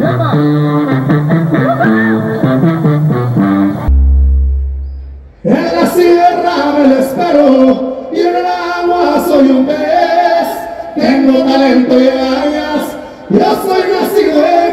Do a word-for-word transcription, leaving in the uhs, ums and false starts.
En la sierra me espero y en el agua soy un pez. Tengo talento y agallas, yo soy nacido en